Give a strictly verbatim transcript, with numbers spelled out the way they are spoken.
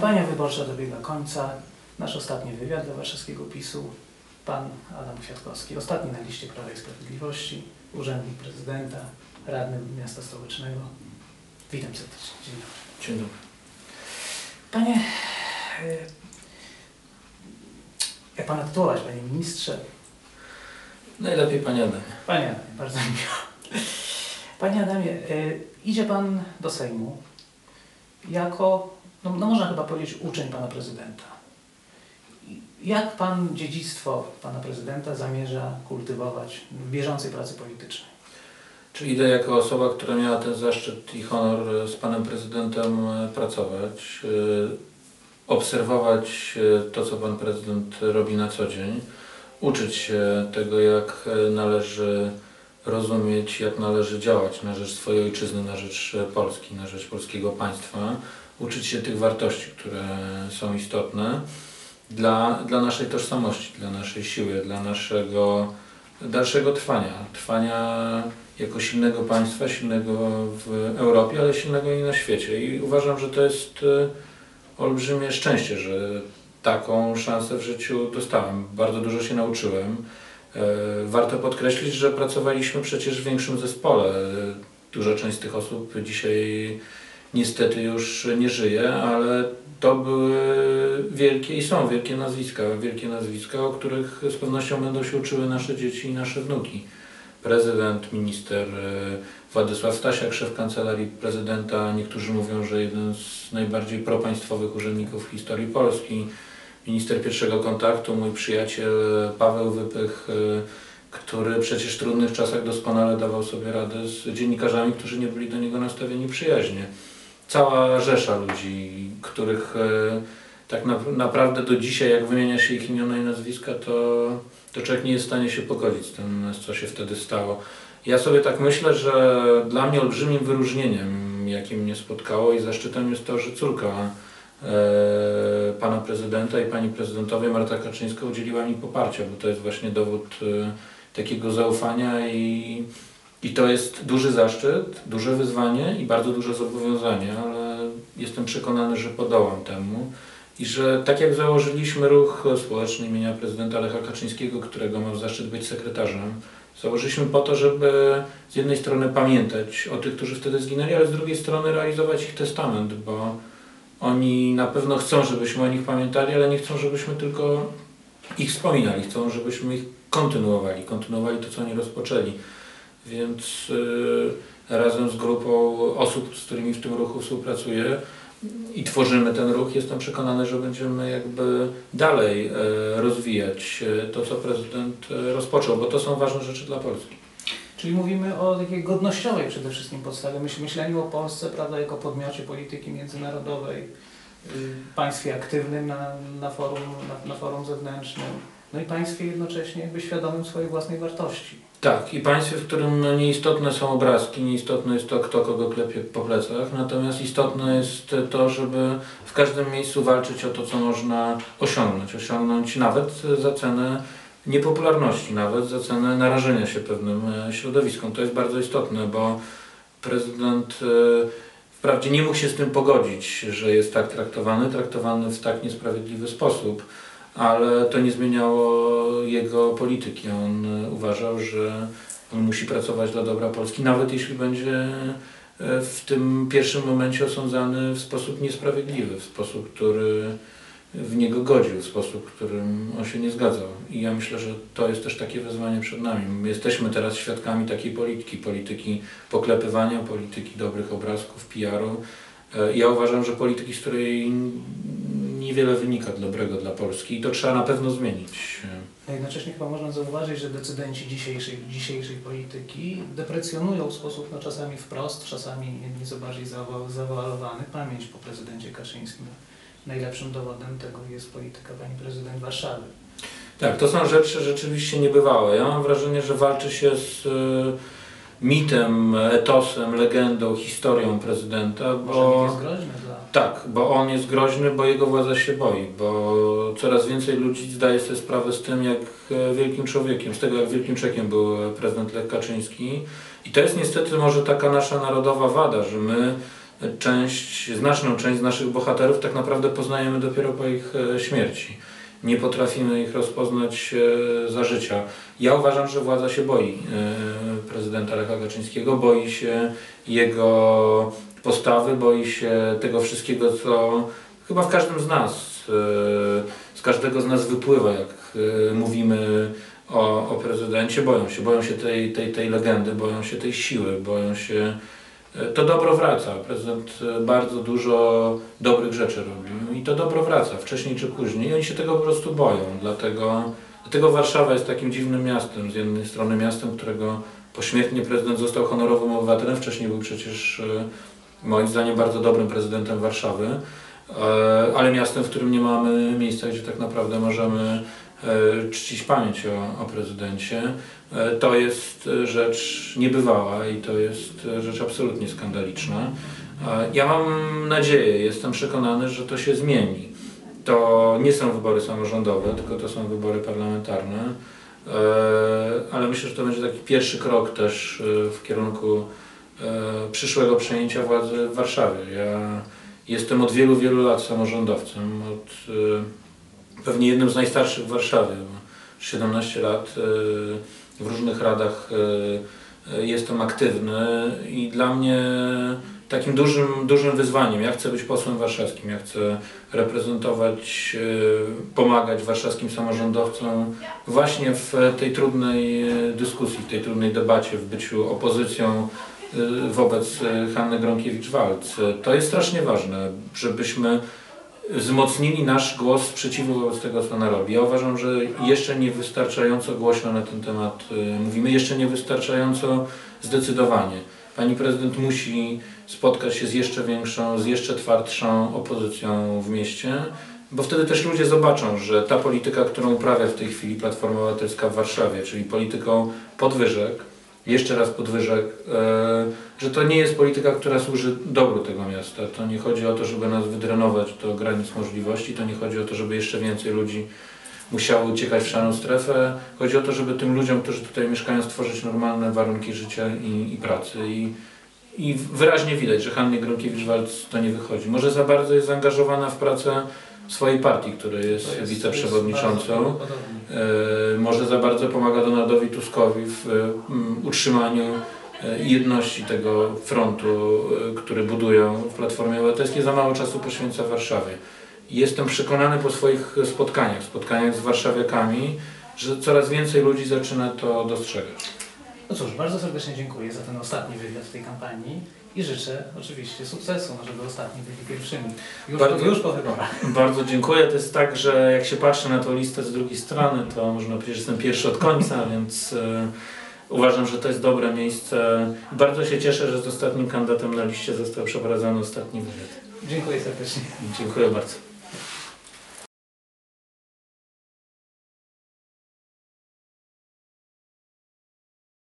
Kampania wyborcza dobiega końca. Nasz ostatni wywiad dla warszawskiego PiSu. Pan Adam Kwiatkowski, ostatni na liście Prawa i Sprawiedliwości, urzędnik prezydenta, radny miasta stołecznego. Witam serdecznie. Dzień dobry. Dzień dobry. Panie, jak Pana tytułować, Panie Ministrze? Najlepiej Panie Adamie. Panie Adamie, bardzo mi miło. Panie Adamie, idzie Pan do Sejmu jako, no, no można chyba powiedzieć, uczeń Pana Prezydenta. Jak Pan dziedzictwo Pana Prezydenta zamierza kultywować w bieżącej pracy politycznej? Czyli idę jako osoba, która miała ten zaszczyt i honor z Panem Prezydentem pracować, obserwować to, co Pan Prezydent robi na co dzień, uczyć się tego, jak należy rozumieć, jak należy działać na rzecz swojej ojczyzny, na rzecz Polski, na rzecz polskiego państwa, uczyć się tych wartości, które są istotne dla, dla naszej tożsamości, dla naszej siły, dla naszego dalszego trwania, trwania jako silnego państwa, silnego w Europie, ale silnego i na świecie. I uważam, że to jest olbrzymie szczęście, że taką szansę w życiu dostałem. Bardzo dużo się nauczyłem. Warto podkreślić, że pracowaliśmy przecież w większym zespole. Duża część z tych osób dzisiaj niestety już nie żyje, ale to były wielkie i są wielkie nazwiska, wielkie nazwiska, o których z pewnością będą się uczyły nasze dzieci i nasze wnuki. Prezydent, minister Władysław Stasiak, szef Kancelarii Prezydenta, niektórzy mówią, że jeden z najbardziej propaństwowych urzędników w historii Polski, minister pierwszego kontaktu, mój przyjaciel Paweł Wypych, który przecież w trudnych czasach doskonale dawał sobie radę z dziennikarzami, którzy nie byli do niego nastawieni przyjaźnie. Cała rzesza ludzi, których tak na, naprawdę do dzisiaj, jak wymienia się ich imiona i nazwiska, to, to człowiek nie jest w stanie się pogodzić z tym, co się wtedy stało. Ja sobie tak myślę, że dla mnie olbrzymim wyróżnieniem, jakie mnie spotkało i zaszczytem jest to, że córka e, pana prezydenta i pani prezydentowej Marta Kaczyńska udzieliła mi poparcia, bo to jest właśnie dowód e, takiego zaufania i I to jest duży zaszczyt, duże wyzwanie i bardzo duże zobowiązanie, ale jestem przekonany, że podołam temu i że tak jak założyliśmy ruch społeczny imienia prezydenta Lecha Kaczyńskiego, którego mam zaszczyt być sekretarzem, założyliśmy po to, żeby z jednej strony pamiętać o tych, którzy wtedy zginęli, ale z drugiej strony realizować ich testament, bo oni na pewno chcą, żebyśmy o nich pamiętali, ale nie chcą, żebyśmy tylko ich wspominali, chcą, żebyśmy ich kontynuowali, kontynuowali to, co oni rozpoczęli. Więc y, razem z grupą osób, z którymi w tym ruchu współpracuję i tworzymy ten ruch, jestem przekonany, że będziemy jakby dalej y, rozwijać y, to, co prezydent y, rozpoczął, bo to są ważne rzeczy dla Polski. Czyli mówimy o takiej godnościowej przede wszystkim podstawie, myśl, myśleniu o Polsce, prawda, jako podmiocie polityki międzynarodowej, y, państwie aktywnym na, na, forum, na, na forum zewnętrznym, no i państwie jednocześnie jakby świadomym swojej własnej wartości. Tak, i państwie, w którym nieistotne są obrazki, nieistotne jest to, kto kogo klepie po plecach, natomiast istotne jest to, żeby w każdym miejscu walczyć o to, co można osiągnąć. Osiągnąć nawet za cenę niepopularności, nawet za cenę narażenia się pewnym środowiskom. To jest bardzo istotne, bo prezydent wprawdzie nie mógł się z tym pogodzić, że jest tak traktowany, traktowany w tak niesprawiedliwy sposób, ale to nie zmieniało jego polityki. On uważał, że on musi pracować dla dobra Polski, nawet jeśli będzie w tym pierwszym momencie osądzany w sposób niesprawiedliwy, w sposób, który w niego godził, w sposób, w którym on się nie zgadzał. I ja myślę, że to jest też takie wyzwanie przed nami. My jesteśmy teraz świadkami takiej polityki, polityki poklepywania, polityki dobrych obrazków, P R u. Ja uważam, że polityki, z której niewiele wynika dobrego dla Polski i to trzeba na pewno zmienić. A jednocześnie chyba można zauważyć, że decydenci dzisiejszej, dzisiejszej polityki deprecjonują w sposób no, czasami wprost, czasami nieco bardziej zawalowany pamięć po prezydencie Kaczyńskim. Najlepszym dowodem tego jest polityka pani prezydent Warszawy. Tak, to są rzeczy rzeczywiście niebywałe. Ja mam wrażenie, że walczy się z mitem, etosem, legendą, historią prezydenta, bo... Może mit jest groźny dla... Tak, bo on jest groźny, bo jego władza się boi, bo coraz więcej ludzi zdaje sobie sprawę z tym, jak wielkim człowiekiem, z tego jak wielkim człowiekiem był prezydent Lech Kaczyński. I to jest niestety może taka nasza narodowa wada, że my część, znaczną część z naszych bohaterów tak naprawdę poznajemy dopiero po ich śmierci. Nie potrafimy ich rozpoznać za życia. Ja uważam, że władza się boi prezydenta Lecha Kaczyńskiego, boi się jego postawy, boi się tego wszystkiego, co chyba w każdym z nas, z każdego z nas wypływa, jak mówimy o, o prezydencie. Boją się, boją się tej, tej, tej legendy, boją się tej siły, boją się... To dobro wraca. Prezydent bardzo dużo dobrych rzeczy robił i to dobro wraca wcześniej czy później i oni się tego po prostu boją. Dlatego, dlatego Warszawa jest takim dziwnym miastem. Z jednej strony miastem, którego pośmiertnie prezydent został honorowym obywatelem. Wcześniej był przecież moim zdaniem bardzo dobrym prezydentem Warszawy, ale miastem, w którym nie mamy miejsca, gdzie tak naprawdę możemy czcić pamięć o, o prezydencie. To jest rzecz niebywała i to jest rzecz absolutnie skandaliczna. Ja mam nadzieję, jestem przekonany, że to się zmieni. To nie są wybory samorządowe, tylko to są wybory parlamentarne, ale myślę, że to będzie taki pierwszy krok też w kierunku przyszłego przejęcia władzy w Warszawie. Ja jestem od wielu, wielu lat samorządowcem, od pewnie jednym z najstarszych w Warszawie. siedemnaście lat w różnych radach jestem aktywny i dla mnie takim dużym, dużym wyzwaniem, ja chcę być posłem warszawskim, ja chcę reprezentować, pomagać warszawskim samorządowcom właśnie w tej trudnej dyskusji, w tej trudnej debacie, w byciu opozycją wobec Hanny Gronkiewicz-Waltz. To jest strasznie ważne, żebyśmy wzmocnili nasz głos sprzeciwu wobec tego, co ona robi. Ja uważam, że jeszcze niewystarczająco głośno na ten temat mówimy, jeszcze niewystarczająco zdecydowanie. Pani prezydent musi spotkać się z jeszcze większą, z jeszcze twardszą opozycją w mieście, bo wtedy też ludzie zobaczą, że ta polityka, którą uprawia w tej chwili Platforma Obywatelska w Warszawie, czyli polityką podwyżek, jeszcze raz podwyżek, że to nie jest polityka, która służy dobru tego miasta. To nie chodzi o to, żeby nas wydrenować do granic możliwości, to nie chodzi o to, żeby jeszcze więcej ludzi musiało uciekać w szarą strefę. Chodzi o to, żeby tym ludziom, którzy tutaj mieszkają, stworzyć normalne warunki życia i, i pracy. I, I wyraźnie widać, że Hannie Gronkiewicz-Waltz to nie wychodzi. Może za bardzo jest zaangażowana w pracę swojej partii, której jest, jest wiceprzewodniczącą. Jest może za bardzo pomaga Donaldowi Tuskowi w um, utrzymaniu jedności tego frontu, który budują w Platformie Obywatelskiej. Za mało czasu poświęca Warszawie. Jestem przekonany po swoich spotkaniach, spotkaniach z warszawiakami, że coraz więcej ludzi zaczyna to dostrzegać. No cóż, bardzo serdecznie dziękuję za ten ostatni wywiad w tej kampanii i życzę oczywiście sukcesu, no żeby ostatni byli pierwszymi. Już, bardzo, już po wyborach. Bardzo dziękuję. To jest tak, że jak się patrzy na tą listę z drugiej strony, to można powiedzieć, że jestem pierwszy od końca, więc e, uważam, że to jest dobre miejsce. Bardzo się cieszę, że z ostatnim kandydatem na liście został przeprowadzony ostatni wywiad. Dziękuję serdecznie. Dziękuję bardzo.